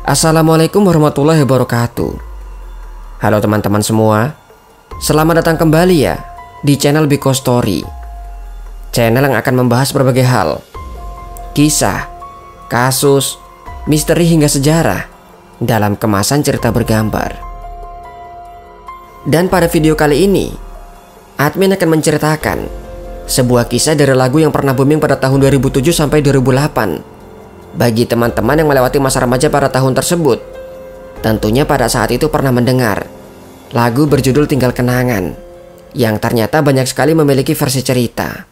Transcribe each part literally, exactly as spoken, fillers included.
Assalamualaikum warahmatullahi wabarakatuh. Halo teman-teman semua, selamat datang kembali ya di channel Biko Story, channel yang akan membahas berbagai hal, kisah, kasus, misteri hingga sejarah dalam kemasan cerita bergambar. Dan pada video kali ini, admin akan menceritakan sebuah kisah dari lagu yang pernah booming pada tahun dua ribu tujuh sampai dua ribu delapan. Bagi teman-teman yang melewati masa remaja pada tahun tersebut, tentunya pada saat itu pernah mendengar lagu berjudul Tinggal Kenangan, yang ternyata banyak sekali memiliki versi cerita.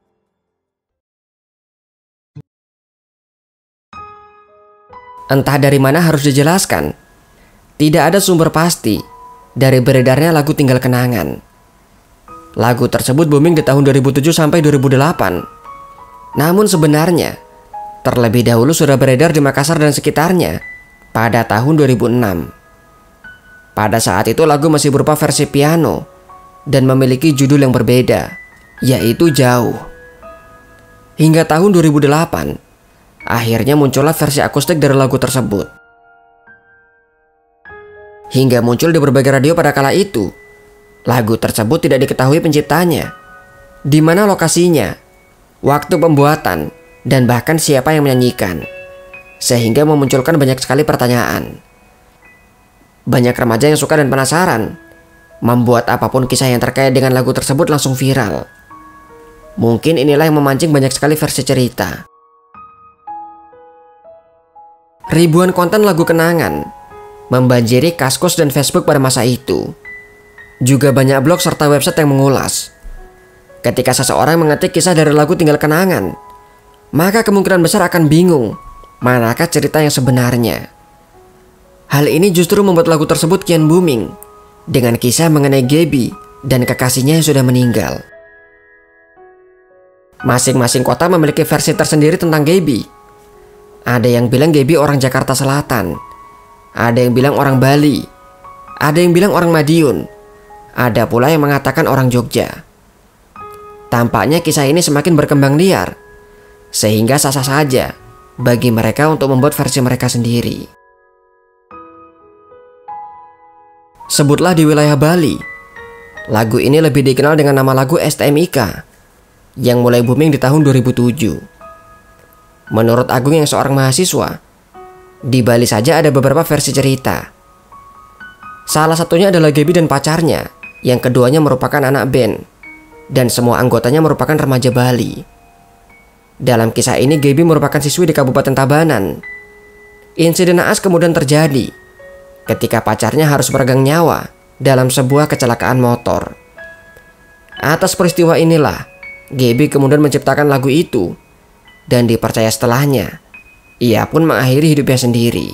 Entah dari mana harus dijelaskan, tidak ada sumber pasti dari beredarnya lagu Tinggal Kenangan. Lagu tersebut booming di tahun dua ribu tujuh sampai dua ribu delapan. Namun sebenarnya terlebih dahulu sudah beredar di Makassar dan sekitarnya pada tahun dua ribu enam. Pada saat itu lagu masih berupa versi piano dan memiliki judul yang berbeda, yaitu Jauh. Hingga tahun dua ribu delapan, akhirnya muncullah versi akustik dari lagu tersebut. Hingga muncul di berbagai radio pada kala itu, lagu tersebut tidak diketahui penciptanya, di mana lokasinya, waktu pembuatan, dan bahkan siapa yang menyanyikan, sehingga memunculkan banyak sekali pertanyaan. Banyak remaja yang suka dan penasaran, membuat apapun kisah yang terkait dengan lagu tersebut langsung viral. Mungkin inilah yang memancing banyak sekali versi cerita. Ribuan konten lagu kenangan membanjiri Kaskus dan Facebook pada masa itu. Juga banyak blog serta website yang mengulas. Ketika seseorang mengetik kisah dari lagu Tinggal Kenangan, maka kemungkinan besar akan bingung manakah cerita yang sebenarnya. Hal ini justru membuat lagu tersebut kian booming dengan kisah mengenai Gaby dan kekasihnya yang sudah meninggal. Masing-masing kota memiliki versi tersendiri tentang Gaby. Ada yang bilang Gaby orang Jakarta Selatan, ada yang bilang orang Bali, ada yang bilang orang Madiun, ada pula yang mengatakan orang Jogja. Tampaknya kisah ini semakin berkembang liar, sehingga sah-sah saja bagi mereka untuk membuat versi mereka sendiri. Sebutlah di wilayah Bali, lagu ini lebih dikenal dengan nama lagu S T M I K yang mulai booming di tahun dua ribu tujuh. Menurut Agung yang seorang mahasiswa, di Bali saja ada beberapa versi cerita. Salah satunya adalah Gaby dan pacarnya, yang keduanya merupakan anak band, dan semua anggotanya merupakan remaja Bali. Dalam kisah ini Gaby merupakan siswi di Kabupaten Tabanan. Insiden naas kemudian terjadi ketika pacarnya harus meregang nyawa dalam sebuah kecelakaan motor. Atas peristiwa inilah Gaby kemudian menciptakan lagu itu, dan dipercaya setelahnya ia pun mengakhiri hidupnya sendiri.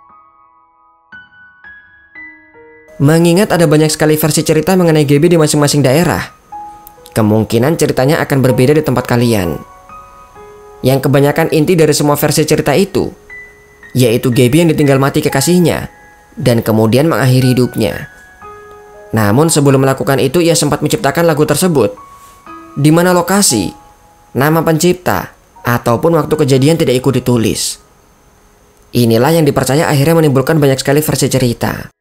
Mengingat ada banyak sekali versi cerita mengenai Gaby di masing-masing daerah, kemungkinan ceritanya akan berbeda di tempat kalian. Yang kebanyakan inti dari semua versi cerita itu, yaitu Gaby yang ditinggal mati kekasihnya dan kemudian mengakhiri hidupnya. Namun sebelum melakukan itu ia sempat menciptakan lagu tersebut, di mana lokasi, nama pencipta, ataupun waktu kejadian tidak ikut ditulis. Inilah yang dipercaya akhirnya menimbulkan banyak sekali versi cerita.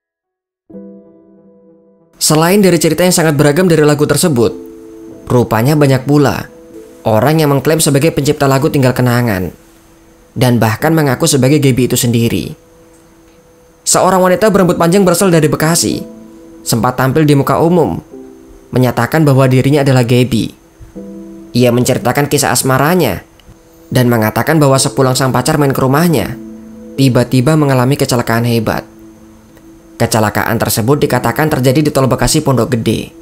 Selain dari cerita yang sangat beragam dari lagu tersebut, rupanya banyak pula orang yang mengklaim sebagai pencipta lagu Tinggal Kenangan, dan bahkan mengaku sebagai Gaby itu sendiri. Seorang wanita berambut panjang berasal dari Bekasi sempat tampil di muka umum menyatakan bahwa dirinya adalah Gaby. Ia menceritakan kisah asmaranya dan mengatakan bahwa sepulang sang pacar main ke rumahnya, tiba-tiba mengalami kecelakaan hebat. Kecelakaan tersebut dikatakan terjadi di Tol Bekasi Pondok Gede.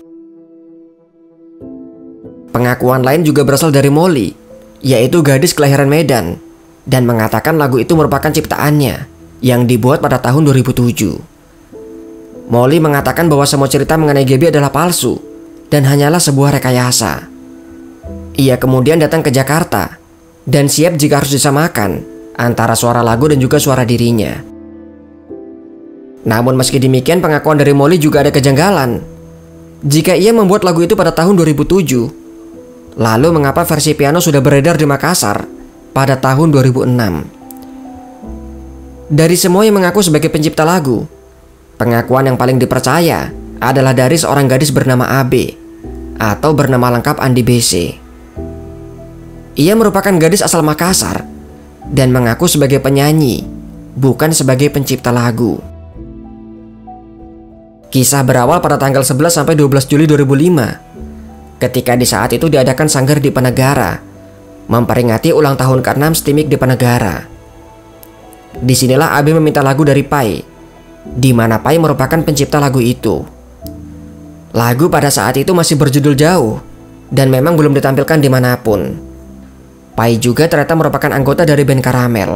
Pengakuan lain juga berasal dari Molly, yaitu gadis kelahiran Medan, dan mengatakan lagu itu merupakan ciptaannya yang dibuat pada tahun dua ribu tujuh. Molly mengatakan bahwa semua cerita mengenai Gaby adalah palsu dan hanyalah sebuah rekayasa. Ia kemudian datang ke Jakarta dan siap jika harus disamakan antara suara lagu dan juga suara dirinya. Namun meski demikian, pengakuan dari Molly juga ada kejanggalan. Jika ia membuat lagu itu pada tahun dua ribu tujuh, lalu mengapa versi piano sudah beredar di Makassar pada tahun dua ribu enam? Dari semua yang mengaku sebagai pencipta lagu, pengakuan yang paling dipercaya adalah dari seorang gadis bernama A B atau bernama lengkap Andi B C. Ia merupakan gadis asal Makassar dan mengaku sebagai penyanyi, bukan sebagai pencipta lagu. Kisah berawal pada tanggal sebelas sampai dua belas Juli dua ribu lima, ketika di saat itu diadakan sanggar di Penegara, memperingati ulang tahun keenam Stimik di Penegara. Disinilah A B meminta lagu dari Pai, di mana Pai merupakan pencipta lagu itu. Lagu pada saat itu masih berjudul Jauh dan memang belum ditampilkan dimanapun. Pai juga ternyata merupakan anggota dari band Karamel.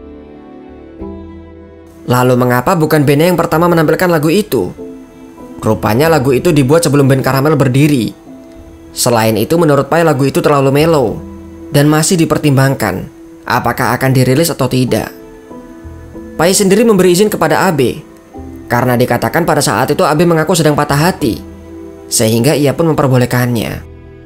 Lalu mengapa bukan bandnya yang pertama menampilkan lagu itu? Rupanya lagu itu dibuat sebelum band Karamel berdiri. Selain itu, menurut Pai lagu itu terlalu mellow dan masih dipertimbangkan apakah akan dirilis atau tidak. Pai sendiri memberi izin kepada A B karena dikatakan pada saat itu A B mengaku sedang patah hati, sehingga ia pun memperbolehkannya.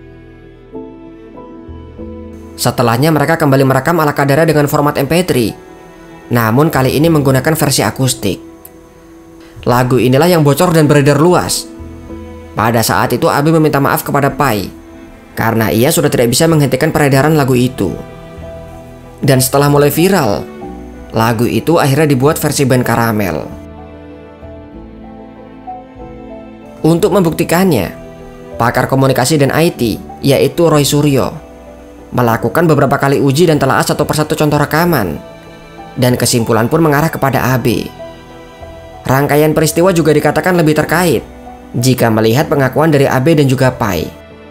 Setelahnya mereka kembali merekam ala kadarnya dengan format M P tiga, namun kali ini menggunakan versi akustik. Lagu inilah yang bocor dan beredar luas. Pada saat itu A B meminta maaf kepada Pai karena ia sudah tidak bisa menghentikan peredaran lagu itu. Dan setelah mulai viral, lagu itu akhirnya dibuat versi band Karamel. Untuk membuktikannya, pakar komunikasi dan I T yaitu Roy Suryo melakukan beberapa kali uji dan telaah satu persatu contoh rekaman, dan kesimpulan pun mengarah kepada A B. Rangkaian peristiwa juga dikatakan lebih terkait jika melihat pengakuan dari A B dan juga Pai.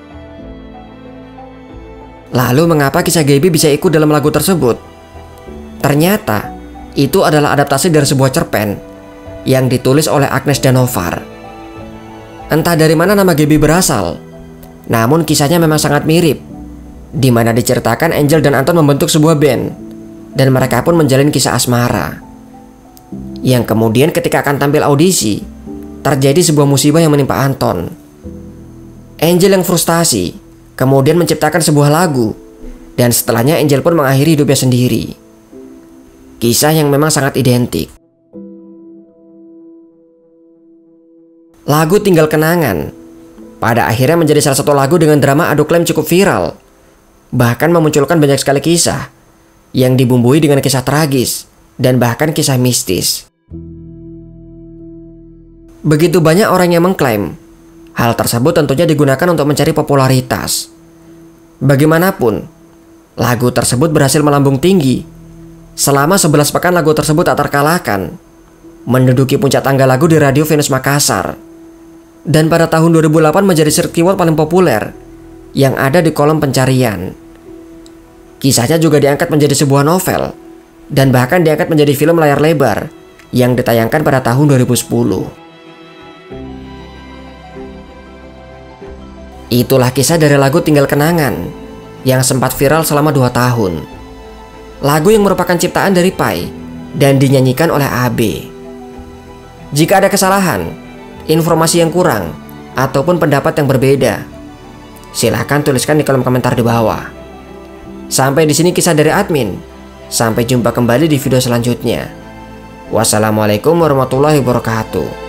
Lalu mengapa kisah Gaby bisa ikut dalam lagu tersebut? Ternyata itu adalah adaptasi dari sebuah cerpen yang ditulis oleh Agnes Danovar. Entah dari mana nama Gaby berasal, namun kisahnya memang sangat mirip, di mana diceritakan Angel dan Anton membentuk sebuah band dan mereka pun menjalin kisah asmara. Yang kemudian ketika akan tampil audisi, terjadi sebuah musibah yang menimpa Anton. Angel yang frustasi kemudian menciptakan sebuah lagu, dan setelahnya Angel pun mengakhiri hidupnya sendiri. Kisah yang memang sangat identik. Lagu Tinggal Kenangan pada akhirnya menjadi salah satu lagu dengan drama adu klaim cukup viral, bahkan memunculkan banyak sekali kisah yang dibumbui dengan kisah tragis dan bahkan kisah mistis. Begitu banyak orang yang mengklaim hal tersebut tentunya digunakan untuk mencari popularitas. Bagaimanapun, lagu tersebut berhasil melambung tinggi. Selama sebelas pekan lagu tersebut tak terkalahkan, menduduki puncak tangga lagu di Radio Venus Makassar. Dan pada tahun dua ribu delapan menjadi search keyword paling populer yang ada di kolom pencarian. Kisahnya juga diangkat menjadi sebuah novel dan bahkan diangkat menjadi film layar lebar yang ditayangkan pada tahun dua ribu sepuluh. Itulah kisah dari lagu Tinggal Kenangan yang sempat viral selama dua tahun. Lagu yang merupakan ciptaan dari Pai dan dinyanyikan oleh A B. Jika ada kesalahan, informasi yang kurang, ataupun pendapat yang berbeda, silahkan tuliskan di kolom komentar di bawah. Sampai di sini kisah dari admin. Sampai jumpa kembali di video selanjutnya. Wassalamualaikum warahmatullahi wabarakatuh.